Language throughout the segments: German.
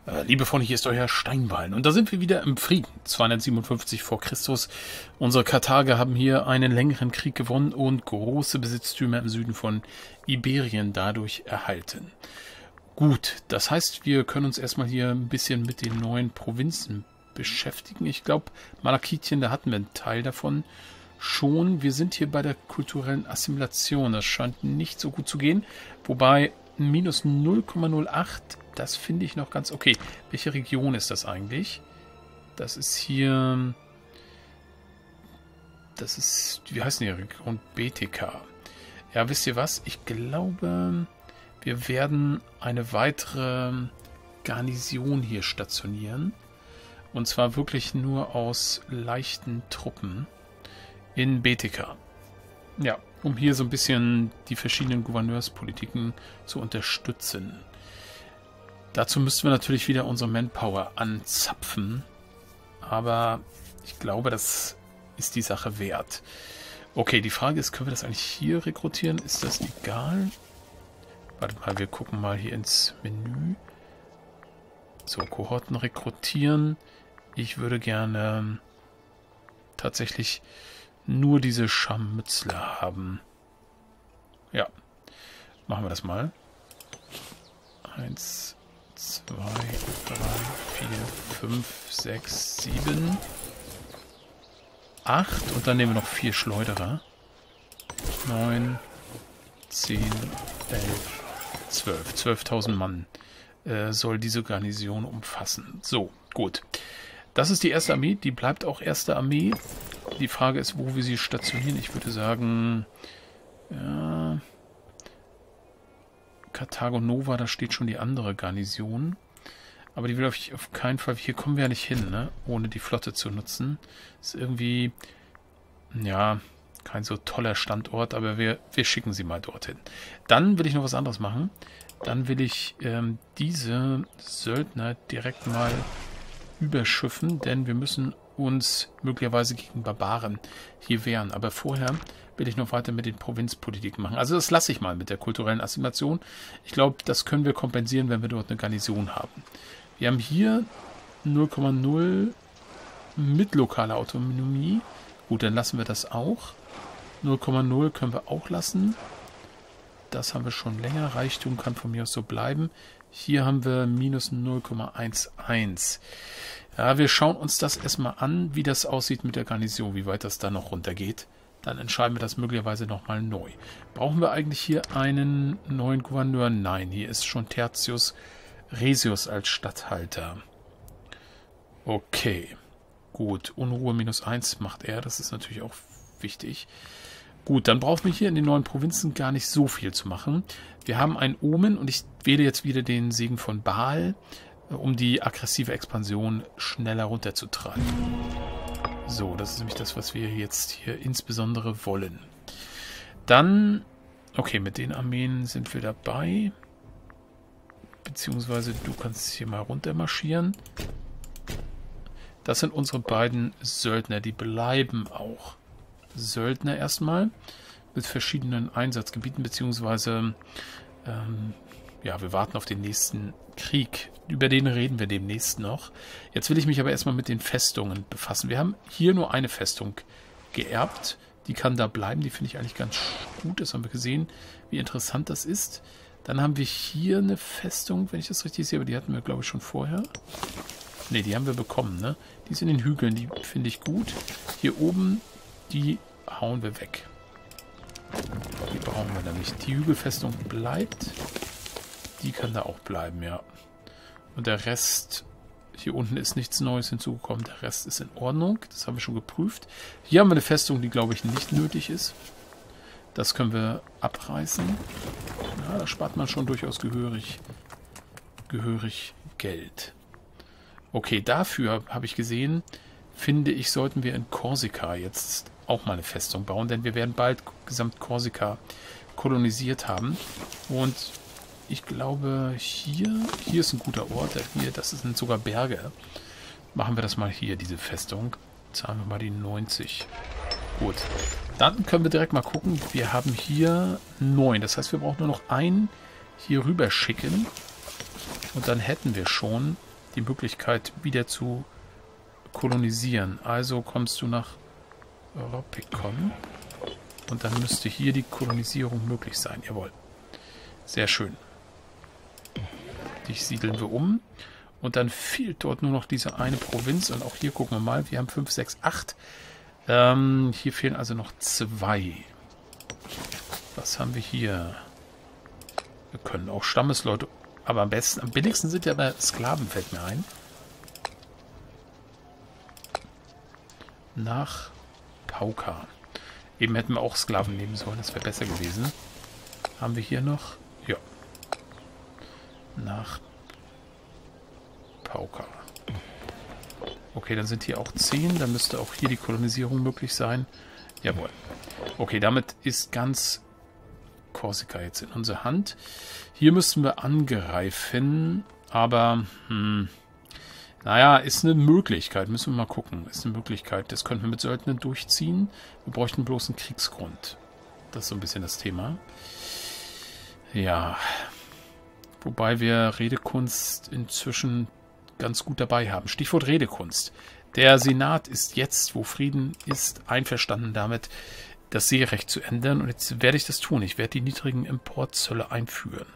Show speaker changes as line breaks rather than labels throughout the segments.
Liebe Freunde, hier ist euer Steinballen. Und da sind wir wieder im Frieden. 257 vor Christus. Unsere Karthager haben hier einen längeren Krieg gewonnen und große Besitztümer im Süden von Iberien dadurch erhalten. Gut, das heißt, wir können uns erstmal hier ein bisschen mit den neuen Provinzen beschäftigen. Ich glaube, Malakitien, da hatten wir einen Teil davon schon. Wir sind hier bei der kulturellen Assimilation. Das scheint nicht so gut zu gehen. Wobei minus 0,08... Das finde ich noch ganz okay. Welche Region ist das eigentlich? Das ist hier... Das ist... Wie heißt denn die Region? BTK. Ja, wisst ihr was? Ich glaube, wir werden eine weitere Garnison hier stationieren. Und zwar wirklich nur aus leichten Truppen in BTK. Ja, um hier so ein bisschen die verschiedenen Gouverneurspolitiken zu unterstützen. Dazu müssten wir natürlich wieder unsere Manpower anzapfen. Aber ich glaube, das ist die Sache wert. Okay, die Frage ist, können wir das eigentlich hier rekrutieren? Ist das egal? Warte mal, wir gucken mal hier ins Menü. So, Kohorten rekrutieren. Ich würde gerne tatsächlich nur diese Scharmützler haben. Ja, machen wir das mal. 1, 2, 3, 4, 5, 6, 7, 8 und dann nehmen wir noch 4 Schleuderer. 9, 10, 11, 12. 12.000 Mann soll diese Garnison umfassen. So, gut. Das ist die erste Armee. Die bleibt auch erste Armee. Die Frage ist, wo wir sie stationieren. Ich würde sagen, ja, Karthago Nova, da steht schon die andere Garnison. Aber die will auf keinen Fall... Hier kommen wir ja nicht hin, ne? Ohne die Flotte zu nutzen. Ist irgendwie... Ja, kein so toller Standort, aber wir schicken sie mal dorthin. Dann will ich noch was anderes machen. Dann will ich diese Söldner direkt mal überschiffen, denn wir müssen uns möglicherweise gegen Barbaren hier wehren. Aber vorher will ich noch weiter mit den Provinzpolitiken machen. Also das lasse ich mal mit der kulturellen Assimilation. Ich glaube, das können wir kompensieren, wenn wir dort eine Garnison haben. Wir haben hier 0,0 mit lokaler Autonomie. Gut, dann lassen wir das auch. 0,0 können wir auch lassen. Das haben wir schon länger. Reichtum kann von mir aus so bleiben. Hier haben wir minus 0,11. Ja, wir schauen uns das erstmal an, wie das aussieht mit der Garnison, wie weit das da noch runtergeht. Dann entscheiden wir das möglicherweise nochmal neu. Brauchen wir eigentlich hier einen neuen Gouverneur? Nein, hier ist schon Tertius Resius als Statthalter. Okay, gut. Unruhe minus 1 macht er, das ist natürlich auch wichtig. Gut, dann brauchen wir hier in den neuen Provinzen gar nicht so viel zu machen. Wir haben ein Omen und ich wähle jetzt wieder den Segen von Baal, um die aggressive Expansion schneller runterzutreiben. So, das ist nämlich das, was wir jetzt hier insbesondere wollen. Dann, okay, mit den Armeen sind wir dabei. Beziehungsweise du kannst hier mal runter marschieren. Das sind unsere beiden Söldner, die bleiben auch. Söldner erstmal mit verschiedenen Einsatzgebieten, beziehungsweise ja, wir warten auf den nächsten Krieg. Über den reden wir demnächst noch. Jetzt will ich mich aber erstmal mit den Festungen befassen. Wir haben hier nur eine Festung geerbt. Die kann da bleiben. Die finde ich eigentlich ganz gut. Das haben wir gesehen, wie interessant das ist. Dann haben wir hier eine Festung, wenn ich das richtig sehe. Aber die hatten wir, glaube ich, schon vorher. Ne, die haben wir bekommen, ne? Die sind in den Hügeln. Die finde ich gut. Hier oben, die hauen wir weg. Die brauchen wir nämlich. Die Hügelfestung bleibt. Die kann da auch bleiben, ja. Und der Rest, hier unten ist nichts Neues hinzugekommen. Der Rest ist in Ordnung. Das haben wir schon geprüft. Hier haben wir eine Festung, die, glaube ich, nicht nötig ist. Das können wir abreißen. Ja, da spart man schon durchaus gehörig Geld. Okay, dafür habe ich gesehen, finde ich, sollten wir in Korsika jetzt auch mal eine Festung bauen, denn wir werden bald gesamt Korsika kolonisiert haben. Und ich glaube, hier ist ein guter Ort. Hier, das sind sogar Berge. Machen wir das mal hier, diese Festung. Zahlen wir mal die 90. Gut. Dann können wir direkt mal gucken. Wir haben hier 9. Das heißt, wir brauchen nur noch einen hier rüber schicken. Und dann hätten wir schon die Möglichkeit, wieder zu kolonisieren. Also kommst du nach Europikon. Und dann müsste hier die Kolonisierung möglich sein. Jawohl. Sehr schön. Dich siedeln wir um. Und dann fehlt dort nur noch diese eine Provinz. Und auch hier gucken wir mal. Wir haben 5, 6, 8. Hier fehlen also noch 2. Was haben wir hier? Wir können auch Stammesleute... Aber am billigsten sind ja bei Sklaven, fällt mir ein. Nach Pauka. Eben hätten wir auch Sklaven nehmen sollen, das wäre besser gewesen. Haben wir hier noch? Ja. Nach Pauka. Okay, dann sind hier auch 10. Dann müsste auch hier die Kolonisierung möglich sein. Jawohl. Okay, damit ist ganz Korsika jetzt in unserer Hand. Hier müssten wir angreifen, aber naja, ist eine Möglichkeit. Müssen wir mal gucken. Ist eine Möglichkeit. Das könnten wir mit Söldnern durchziehen. Wir bräuchten bloß einen Kriegsgrund. Das ist so ein bisschen das Thema. Ja. Wobei wir Redekunst inzwischen ganz gut dabei haben. Stichwort Redekunst. Der Senat ist jetzt, wo Frieden ist, einverstanden damit, das Seerecht zu ändern. Und jetzt werde ich das tun. Ich werde die niedrigen Importzölle einführen.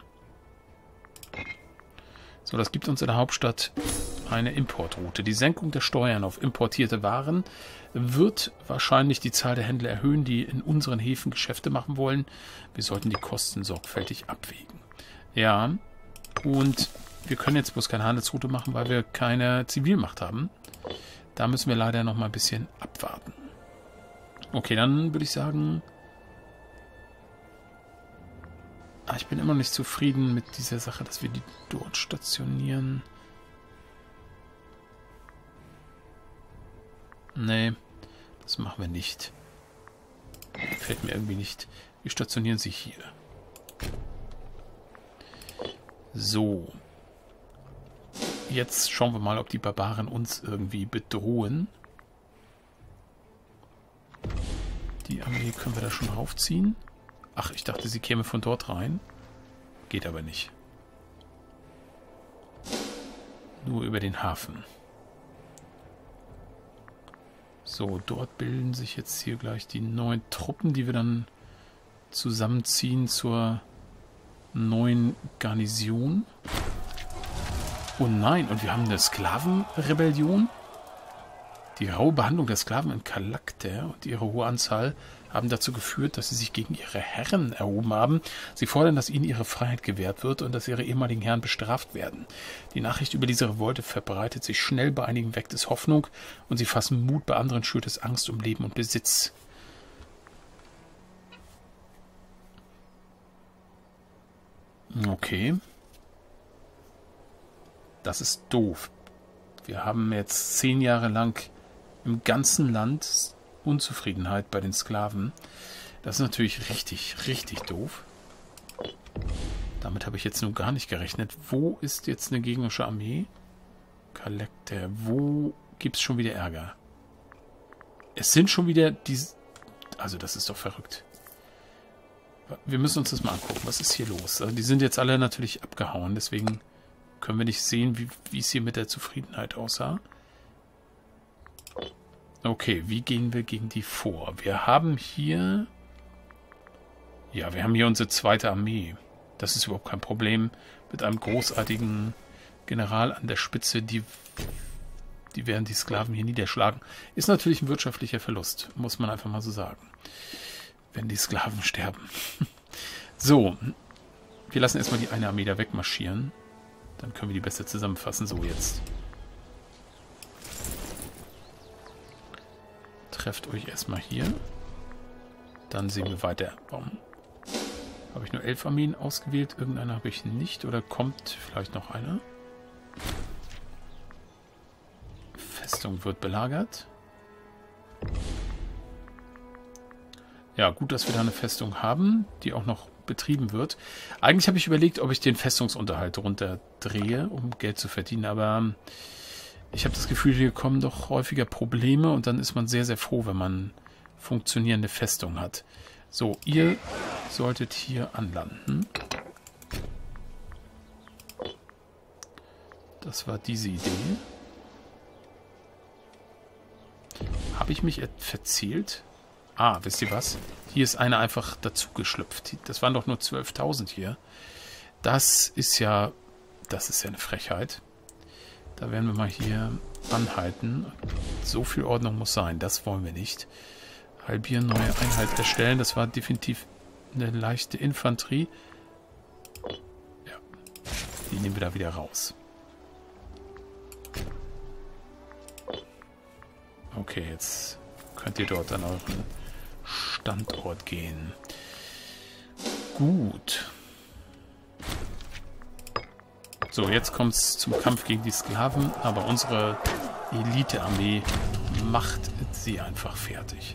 So, das gibt uns in der Hauptstadt eine Importroute. Die Senkung der Steuern auf importierte Waren wird wahrscheinlich die Zahl der Händler erhöhen, die in unseren Häfen Geschäfte machen wollen. Wir sollten die Kosten sorgfältig abwägen. Ja, und wir können jetzt bloß keine Handelsroute machen, weil wir keine Zivilmacht haben. Da müssen wir leider noch mal ein bisschen abwarten. Okay, dann würde ich sagen... ich bin immer noch nicht zufrieden mit dieser Sache, dass wir die dort stationieren. Nee, das machen wir nicht. Gefällt mir irgendwie nicht. Wir stationieren sie hier. So. Jetzt schauen wir mal, ob die Barbaren uns irgendwie bedrohen. Die Armee können wir da schon raufziehen. Ach, ich dachte, sie käme von dort rein. Geht aber nicht. Nur über den Hafen. So, dort bilden sich jetzt hier gleich die neuen Truppen, die wir dann zusammenziehen zur neuen Garnison. Oh nein, und wir haben eine Sklavenrebellion. Die raue Behandlung der Sklaven in Kalakter und ihre hohe Anzahl haben dazu geführt, dass sie sich gegen ihre Herren erhoben haben. Sie fordern, dass ihnen ihre Freiheit gewährt wird und dass ihre ehemaligen Herren bestraft werden. Die Nachricht über diese Revolte verbreitet sich schnell, bei einigen weckt es Hoffnung und sie fassen Mut, bei anderen schürt es Angst um Leben und Besitz. Okay. Das ist doof. Wir haben jetzt 10 Jahre lang im ganzen Land Unzufriedenheit bei den Sklaven. Das ist natürlich richtig, richtig doof. Damit habe ich jetzt nun gar nicht gerechnet. Wo ist jetzt eine gegnerische Armee? Kalekter. Wo gibt es schon wieder Ärger? Es sind schon wieder die... Also das ist doch verrückt. Wir müssen uns das mal angucken. Was ist hier los? Also die sind jetzt alle natürlich abgehauen. Deswegen können wir nicht sehen, wie es hier mit der Zufriedenheit aussah. Okay, wie gehen wir gegen die vor? Wir haben hier... Ja, wir haben hier unsere zweite Armee. Das ist überhaupt kein Problem. Mit einem großartigen General an der Spitze, die werden die Sklaven hier niederschlagen. Ist natürlich ein wirtschaftlicher Verlust, muss man einfach mal so sagen. Wenn die Sklaven sterben. So, wir lassen erstmal die eine Armee da wegmarschieren. Dann können wir die besser zusammenfassen. So, jetzt. Trefft euch erstmal hier. Dann sehen wir weiter. Warum habe ich nur 11 Armeen ausgewählt? Irgendeine habe ich nicht. Oder kommt vielleicht noch einer? Festung wird belagert. Ja, gut, dass wir da eine Festung haben, die auch noch betrieben wird. Eigentlich habe ich überlegt, ob ich den Festungsunterhalt runterdrehe, um Geld zu verdienen, aber ich habe das Gefühl, hier kommen doch häufiger Probleme und dann ist man sehr, sehr froh, wenn man funktionierende Festung hat. So, ihr solltet hier anlanden. Das war diese Idee. Habe ich mich verzählt? Ah, wisst ihr was? Hier ist einer einfach dazu geschlüpft. Das waren doch nur 12.000 hier. Das ist ja eine Frechheit. Da werden wir mal hier anhalten. So viel Ordnung muss sein. Das wollen wir nicht. Halbieren, neue Einheit erstellen. Das war definitiv eine leichte Infanterie. Ja. Die nehmen wir da wieder raus. Okay, jetzt könnt ihr dort an euren Standort gehen. Gut. So, jetzt kommt es zum Kampf gegen die Sklaven, aber unsere Elite-Armee macht sie einfach fertig.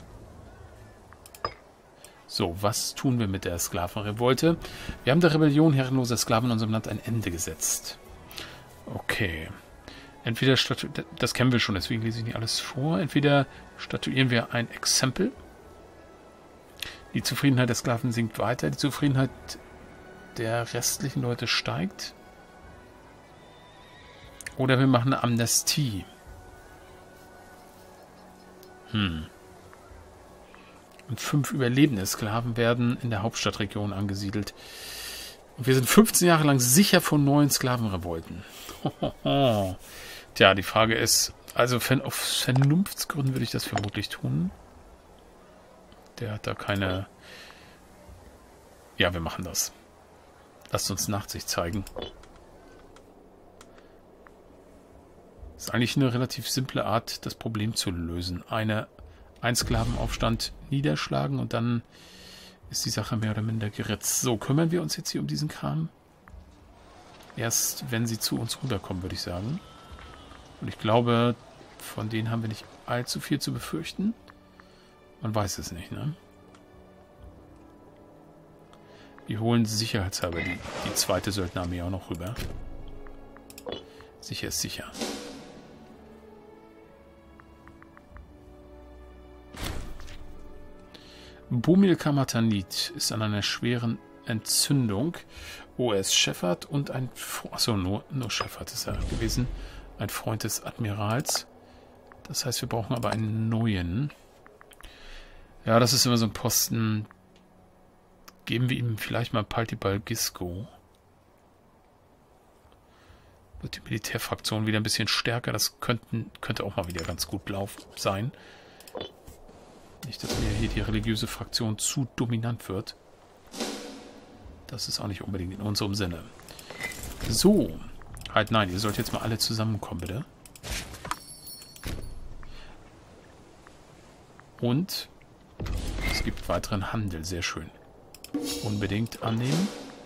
So, was tun wir mit der Sklavenrevolte? Wir haben der Rebellion herrenloser Sklaven in unserem Land ein Ende gesetzt. Okay. Entweder das kennen wir schon, deswegen lese ich nicht alles vor. Entweder statuieren wir ein Exempel. Die Zufriedenheit der Sklaven sinkt weiter. Die Zufriedenheit der restlichen Leute steigt. Oder wir machen eine Amnestie. Und 5 überlebende Sklaven werden in der Hauptstadtregion angesiedelt. Und wir sind 15 Jahre lang sicher vor neuen Sklavenrevolten. Tja, die Frage ist, also auf Vernunftsgründen würde ich das vermutlich tun. Der hat da keine... Ja, wir machen das. Lasst uns Nachsicht zeigen. Das ist eigentlich eine relativ simple Art, das Problem zu lösen. Ein Sklavenaufstand niederschlagen und dann ist die Sache mehr oder minder geritzt. So, kümmern wir uns jetzt hier um diesen Kram? Erst, wenn sie zu uns rüberkommen, würde ich sagen. Und ich glaube, von denen haben wir nicht allzu viel zu befürchten. Man weiß es nicht, ne? Wir holen sicherheitshalber die zweite Söldnerarmee auch noch rüber. Sicher ist sicher. Bumil Kamatanit ist an einer schweren Entzündung. Oh, er ist Shepard und ein... Achso, nur Shepard ist er gewesen. Ein Freund des Admirals. Das heißt, wir brauchen aber einen neuen. Ja, das ist immer so ein Posten. Geben wir ihm vielleicht mal Paltibal Gisco. Wird die Militärfraktion wieder ein bisschen stärker. Das könnte auch mal wieder ganz gut sein. Nicht, dass mir hier die religiöse Fraktion zu dominant wird. Das ist auch nicht unbedingt in unserem Sinne. So. Halt, nein, ihr sollt jetzt mal alle zusammenkommen, bitte. Und es gibt weiteren Handel. Sehr schön. Unbedingt annehmen.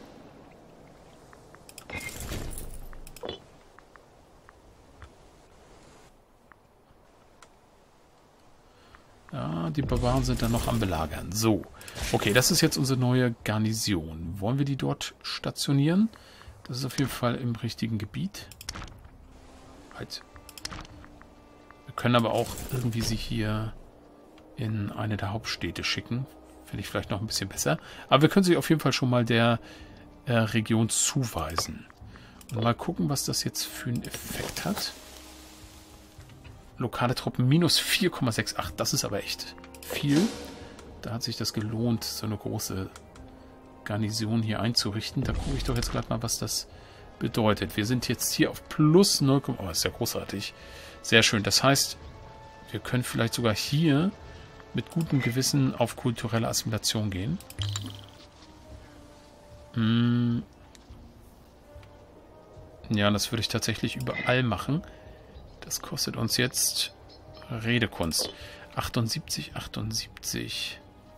Ja, die Barbaren sind dann noch am Belagern. So. Okay, das ist jetzt unsere neue Garnison. Wollen wir die dort stationieren? Das ist auf jeden Fall im richtigen Gebiet. Halt. Wir können aber auch irgendwie sie hier in eine der Hauptstädte schicken. Finde ich vielleicht noch ein bisschen besser. Aber wir können sie auf jeden Fall schon mal der Region zuweisen. Und mal gucken, was das jetzt für einen Effekt hat. Lokale Truppen minus 4,68. Das ist aber echt viel. Da hat sich das gelohnt, so eine große Garnison hier einzurichten. Da gucke ich doch jetzt gleich mal, was das bedeutet. Wir sind jetzt hier auf plus 0, oh, ist ja großartig. Sehr schön. Das heißt, wir können vielleicht sogar hier mit gutem Gewissen auf kulturelle Assimilation gehen. Ja, das würde ich tatsächlich überall machen. Das kostet uns jetzt Redekunst. 78, 78.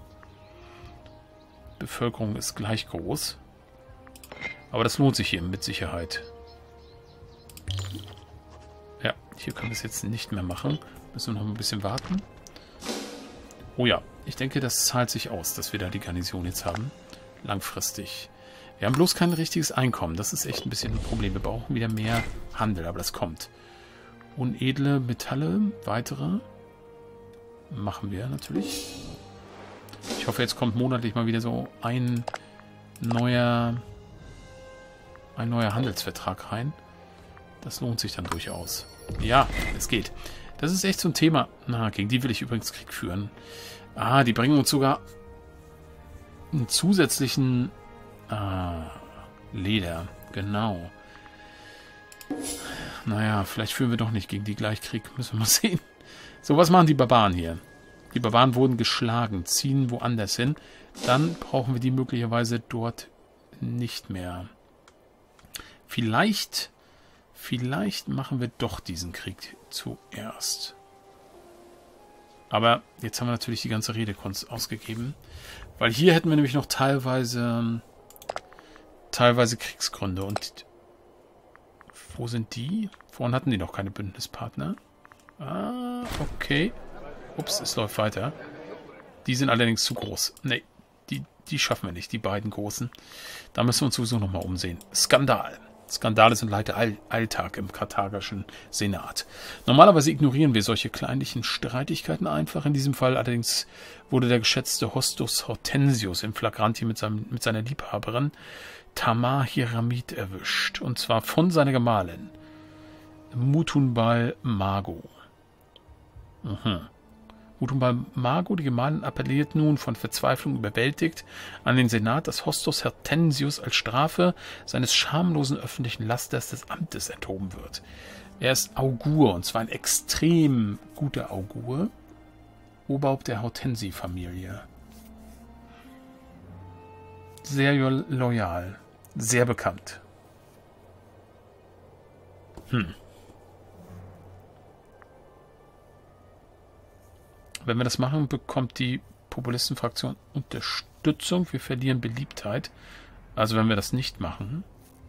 Bevölkerung ist gleich groß. Aber das lohnt sich hier mit Sicherheit. Ja, hier können wir es jetzt nicht mehr machen. Müssen wir noch ein bisschen warten. Oh ja, ich denke, das zahlt sich aus, dass wir da die Garnison jetzt haben. Langfristig. Wir haben bloß kein richtiges Einkommen. Das ist echt ein bisschen ein Problem. Wir brauchen wieder mehr Handel, aber das kommt. Unedle Metalle, weitere. Machen wir natürlich. Ich hoffe, jetzt kommt monatlich mal wieder so ein neuer Handelsvertrag rein. Das lohnt sich dann durchaus. Ja, es geht. Das ist echt so ein Thema. Na, gegen die will ich übrigens Krieg führen. Ah, die bringen uns sogar einen zusätzlichen Leder. Genau. Naja, vielleicht führen wir doch nicht gegen die gleich Krieg. Müssen wir mal sehen. So, was machen die Barbaren hier? Die Barbaren wurden geschlagen, ziehen woanders hin. Dann brauchen wir die möglicherweise dort nicht mehr. Vielleicht machen wir doch diesen Krieg zuerst. Aber jetzt haben wir natürlich die ganze Redekunst ausgegeben. Weil hier hätten wir nämlich noch teilweise Kriegsgründe. Und wo sind die? Vorhin hatten die noch keine Bündnispartner. Ah, okay. Ups, es läuft weiter. Die sind allerdings zu groß. Nee, die schaffen wir nicht, die beiden großen. Da müssen wir uns sowieso nochmal umsehen. Skandal. Skandale sind leider Alltag im karthagischen Senat. Normalerweise ignorieren wir solche kleinlichen Streitigkeiten einfach. In diesem Fall allerdings wurde der geschätzte Hostus Hortensius in Flagranti mit seiner Liebhaberin Tamar Hiramid erwischt. Und zwar von seiner Gemahlin Mutunbal Mago. Mutunbal Mago, die Gemahlin, appelliert nun von Verzweiflung überwältigt an den Senat, dass Hostus Hortensius als Strafe seines schamlosen öffentlichen Lasters des Amtes enthoben wird. Er ist Augur, und zwar ein extrem guter Augur, Oberhaupt der Hortensi-Familie. Sehr loyal, sehr bekannt. Wenn wir das machen, bekommt die Populistenfraktion Unterstützung. Wir verlieren Beliebtheit. Also wenn wir das nicht machen.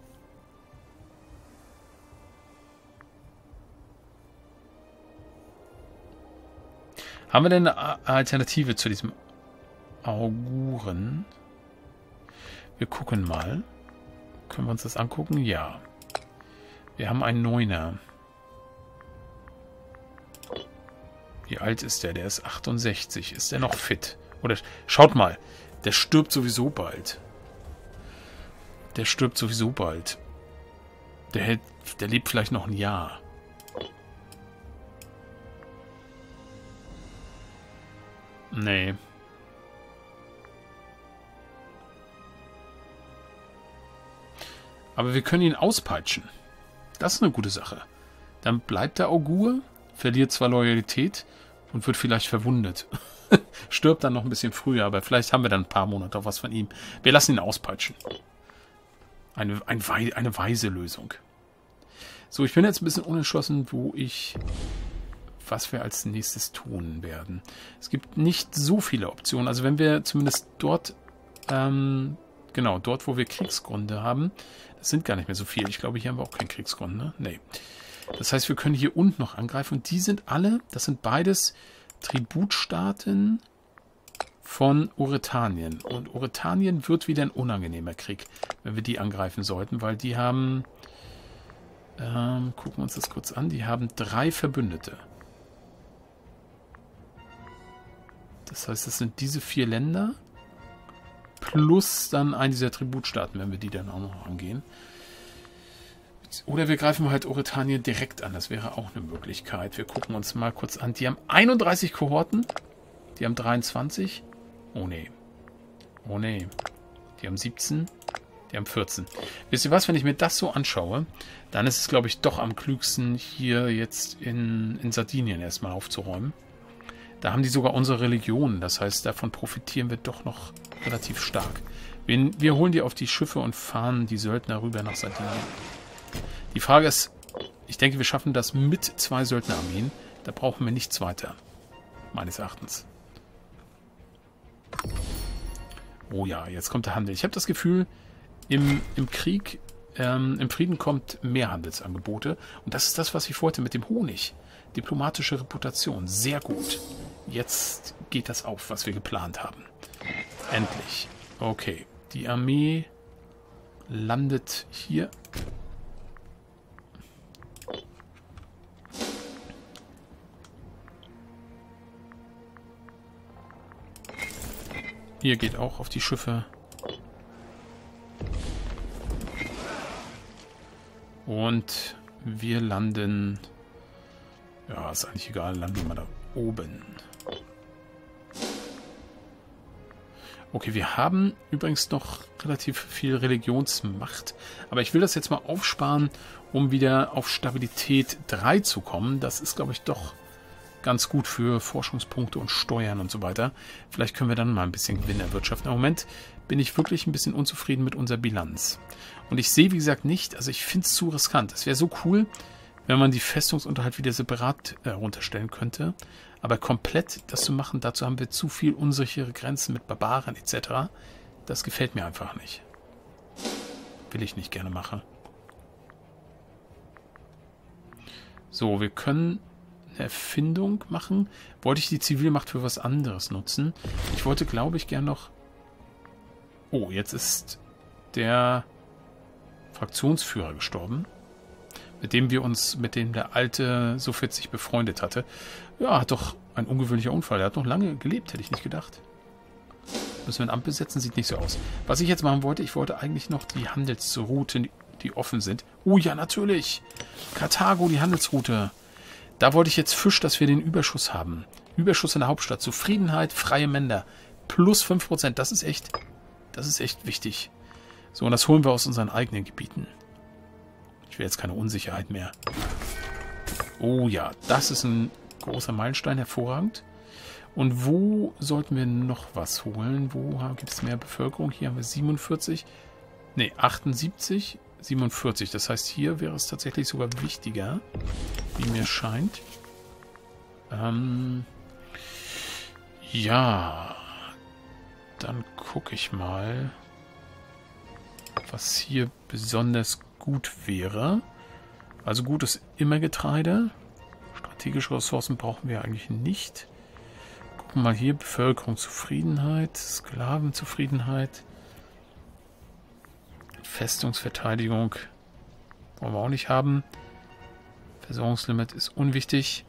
Haben wir denn eine Alternative zu diesem Auguren? Wir gucken mal. Können wir uns das angucken? Ja. Wir haben einen Neuner. Wie alt ist der? Der ist 68. Ist der noch fit? Oder schaut mal, der stirbt sowieso bald. Der stirbt sowieso bald. Der lebt vielleicht noch ein Jahr. Nee. Aber wir können ihn auspeitschen. Das ist eine gute Sache. Dann bleibt der Augur, verliert zwar Loyalität und wird vielleicht verwundet. Stirbt dann noch ein bisschen früher, aber vielleicht haben wir dann ein paar Monate auf was von ihm. Wir lassen ihn auspeitschen. Eine weise Lösung. So, ich bin jetzt ein bisschen unentschlossen, was wir als nächstes tun werden. Es gibt nicht so viele Optionen. Also wenn wir zumindest dort, dort, wo wir Kriegsgründe haben, das sind gar nicht mehr so viele. Ich glaube, hier haben wir auch keinen Kriegsgrund, ne? Nee. Das heißt, wir können hier unten noch angreifen. Und die sind alle, das sind beides Tributstaaten von Urethanien. Und Urethanien wird wieder ein unangenehmer Krieg, wenn wir die angreifen sollten, weil die haben, gucken wir uns das kurz an, die haben 3 Verbündete. Das heißt, das sind diese 4 Länder plus dann einen dieser Tributstaaten, wenn wir die dann auch noch angehen. Oder wir greifen halt Urethanien direkt an. Das wäre auch eine Möglichkeit. Wir gucken uns mal kurz an. Die haben 31 Kohorten. Die haben 23. Oh nee. Oh nee. Die haben 17. Die haben 14. Wisst ihr was, wenn ich mir das so anschaue, dann ist es, glaube ich, doch am klügsten, hier jetzt in Sardinien erstmal aufzuräumen. Da haben die sogar unsere Religion. Das heißt, davon profitieren wir doch noch relativ stark. Wir holen die auf die Schiffe und fahren die Söldner rüber nach Sardinien. Die Frage ist, ich denke, wir schaffen das mit 2 Söldnerarmeen. Da brauchen wir nichts weiter. Meines Erachtens. Oh ja, jetzt kommt der Handel. Ich habe das Gefühl, im Krieg, im Frieden kommt mehr Handelsangebote. Und das ist das, was ich vorhatte mit dem Honig. Diplomatische Reputation. Sehr gut. Jetzt geht das auf, was wir geplant haben. Endlich. Okay. Die Armee landet hier. Hier geht auch auf die Schiffe. Und Wir landen... Ja, ist eigentlich egal. Landen wir mal da oben. Okay, wir haben übrigens noch relativ viel Religionsmacht. Aber ich will das jetzt mal aufsparen, um wieder auf Stabilität 3 zu kommen. Das ist, glaube ich, doch ganz gut für Forschungspunkte und Steuern und so weiter. Vielleicht können wir dann mal ein bisschen Gewinn erwirtschaften. Im Moment bin ich wirklich ein bisschen unzufrieden mit unserer Bilanz. Und ich sehe, wie gesagt, nicht, also ich finde es zu riskant. Es wäre so cool, wenn man die Festungsunterhalt wieder separat runterstellen könnte. Aber komplett das zu machen, dazu haben wir zu viel unsichere Grenzen mit Barbaren etc. Das gefällt mir einfach nicht. Will ich nicht gerne machen. So, wir können eine Erfindung machen. Wollte ich die Zivilmacht für was anderes nutzen? Ich wollte, glaube ich, gern noch... Oh, jetzt ist der Fraktionsführer gestorben, mit dem der Alte so 40 befreundet hatte. Ja, hat doch ein ungewöhnlicher Unfall. Er hat noch lange gelebt, hätte ich nicht gedacht. Müssen wir ein Amt besetzen? Sieht nicht so aus. Was ich jetzt machen wollte, ich wollte eigentlich noch die Handelsrouten, die offen sind. Oh ja, natürlich. Karthago, die Handelsroute. Da wollte ich jetzt Fisch, dass wir den Überschuss haben. Überschuss in der Hauptstadt. Zufriedenheit, freie Mender. Plus 5%. Das ist echt wichtig. So, und das holen wir aus unseren eigenen Gebieten. Ich will jetzt keine Unsicherheit mehr. Oh ja, das ist ein großer Meilenstein, hervorragend. Und wo sollten wir noch was holen? Wo gibt es mehr Bevölkerung? Hier haben wir 47. Ne, 78, 47. Das heißt, hier wäre es tatsächlich sogar wichtiger, wie mir scheint. Ja, dann gucke ich mal, was hier besonders gut wäre. Also gut ist immer Getreide. Strategische Ressourcen brauchen wir eigentlich nicht. Gucken wir mal hier. Bevölkerung, Zufriedenheit, Sklavenzufriedenheit, Festungsverteidigung wollen wir auch nicht haben. Versorgungslimit ist unwichtig.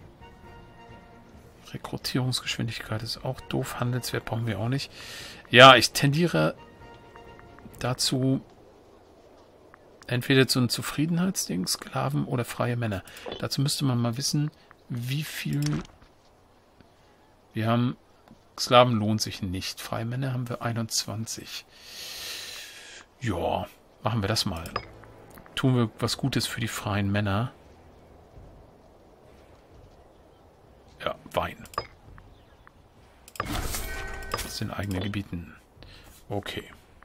Rekrutierungsgeschwindigkeit ist auch doof. Handelswert brauchen wir auch nicht. Ja, ich tendiere dazu, entweder zu einem Zufriedenheitsding, Sklaven oder freie Männer. Dazu müsste man mal wissen, wie viel... Wir haben... Sklaven lohnt sich nicht. Freie Männer haben wir 21. Ja, machen wir das mal. Tun wir was Gutes für die freien Männer. Ja, Wein. Aus den eigenen Gebieten. Okay.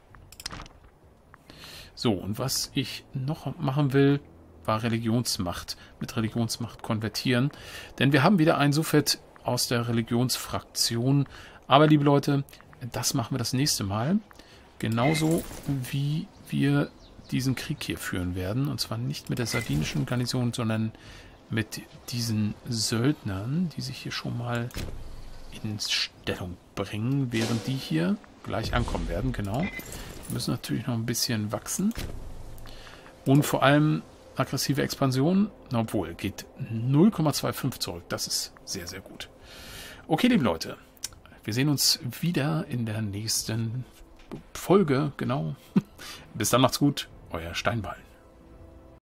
So, und was ich noch machen will, war Religionsmacht. Mit Religionsmacht konvertieren. Denn wir haben wieder einen Suffet aus der Religionsfraktion. Aber, liebe Leute, das machen wir das nächste Mal. Genauso wie wir diesen Krieg hier führen werden. Und zwar nicht mit der sardinischen Garnison, sondern mit diesen Söldnern, die sich hier schon mal in Stellung bringen, während die hier gleich ankommen werden. Genau. Wir müssen natürlich noch ein bisschen wachsen. Und vor allem aggressive Expansion, obwohl, geht 0,25 zurück. Das ist sehr, sehr gut. Okay, liebe Leute, wir sehen uns wieder in der nächsten Folge. Genau. Bis dann, macht's gut. Euer Steinball.